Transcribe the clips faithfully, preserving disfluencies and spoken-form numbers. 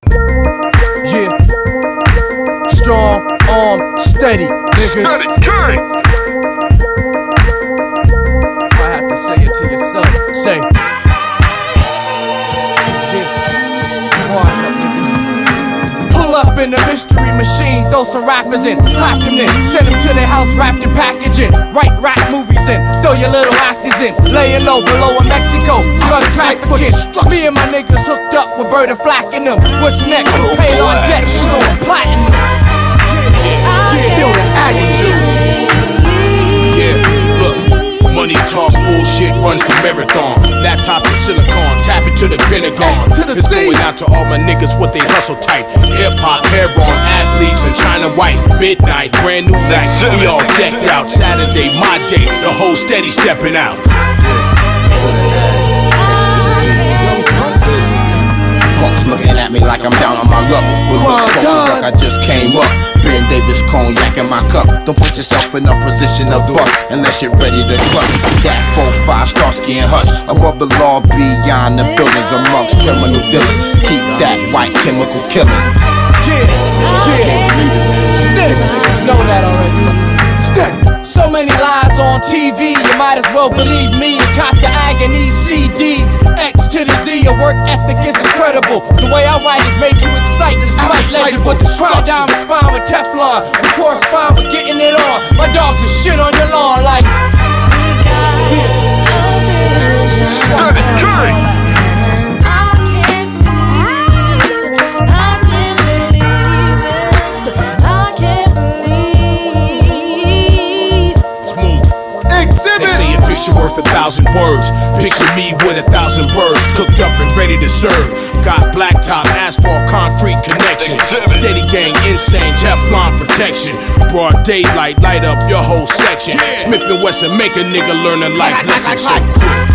Yeah. Strong arm, steady, niggas. I have to say it to yourself. Say. Yeah. What's up, niggas? Pull up in the mystery machine, throw some rappers in, clap them in, send them to their house wrapped in packaging, write rap movies in, throw your little actors in, laying low below in Mexico, drug trafficking. Me and my niggas hooked up with Bird and Flack in them. What's next? We paid our debts, we going platinum. Feel the attitude. Yeah, look, money talks, bullshit runs the marathon. Laptop to silicon, tap it to the Pentagon. It's going out to all my niggas with they hustle tight. Hip hop, hair on, athletes and China white. Midnight, brand new night, we all decked out. Saturday, my day, the whole steady stepping out. Punks looking at me like I'm down on my luck. Was looking closer like I just came up. Ben Davis cognac in my cup. Don't put yourself in a position of bust unless you're ready to clutch. That four five Starsky and Hutch. Above the law, beyond the buildings, amongst criminal dealers. Keep that white chemical killing. Yeah, yeah. Steady, niggas know that already. Steady. So many lies on T V, you might as well believe me and cop the agony C D. X to the Z, your work ethic is incredible. The way I write is made to excite, despite legible. Try down the spine with Teflon, we correspond with getting it on. My dogs are shit on your lawn like. They say a picture worth a thousand words. Picture me with a thousand birds, cooked up and ready to serve. Got blacktop, asphalt, concrete connection. Steady gang, insane, Teflon protection. Broad daylight, light up your whole section. Smith and Wesson make a nigga learn a life lesson so quick.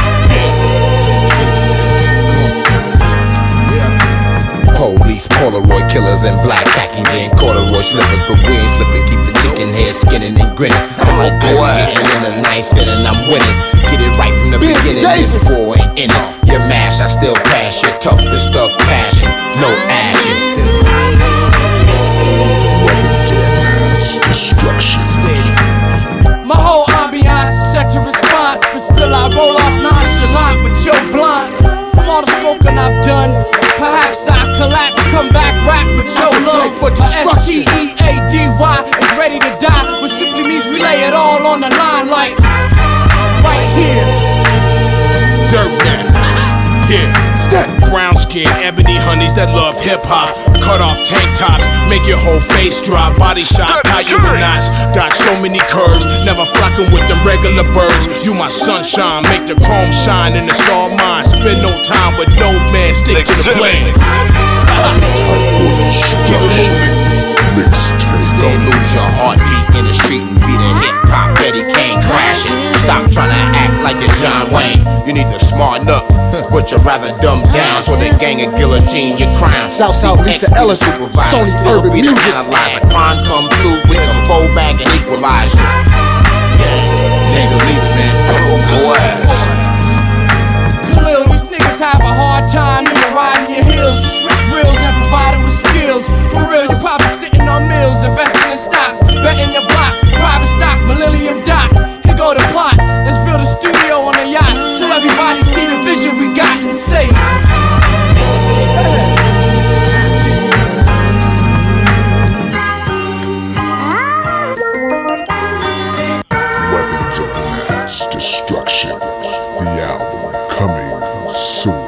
Police, Polaroid killers, and black khakis and corduroy slippers, but we ain't slipping. Keep the chicken head skinning and grinning. I'm like boy, getting in the ninth inning, I'm winning. Get it right from the beginning. This war ain't in it. Your mash, I still pass. Your toughest thug passion, no action. Welcome to mass destruction. My whole ambiance is set to response, but still I roll off nonchalant with your blunt. From all the smoking I've done, perhaps I collapse, come back, rap with your love. My S T E A D Y is ready to die, which simply means we lay it all on the line like right here. Dirt man, yeah. Brown skin, ebony honeys that love hip hop. Cut off tank tops, make your whole face drop. Body shot, tie you in knots. Got so many curves, never flocking with them regular birds. You my sunshine, make the chrome shine, and it's all mine. Spend no time with no man, stick to the plan. Keep it moving. Don't lose your heartbeat in the street and beat a hip hop. Betty Kane crashing. Stop trying to act like you're John Wayne. You need to smarten up, but you'd rather dumb down so the gang of guillotine your crime. South South Lisa Ellis, Sony Urban Music. Analyze a crime come through with the full bag and equalize you. Can't believe it, man. Boy. Khalil, these niggas have a hard time even riding your heels. You switch wheels and providing with skills. For real, you probably sitting on mills, investing in stocks, betting your blocks, private stock, Millennium Dot. Here go the plot. Let's build a studio on a yacht so everybody see the vision we got and say. Weapons of Mass Destruction. The album coming soon.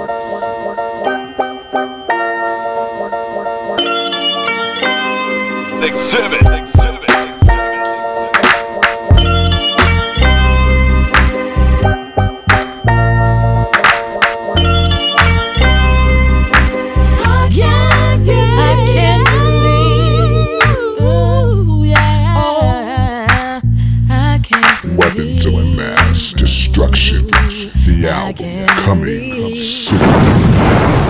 Exhibit. Exhibit. Weapons of Mass Destruction. The album coming soon.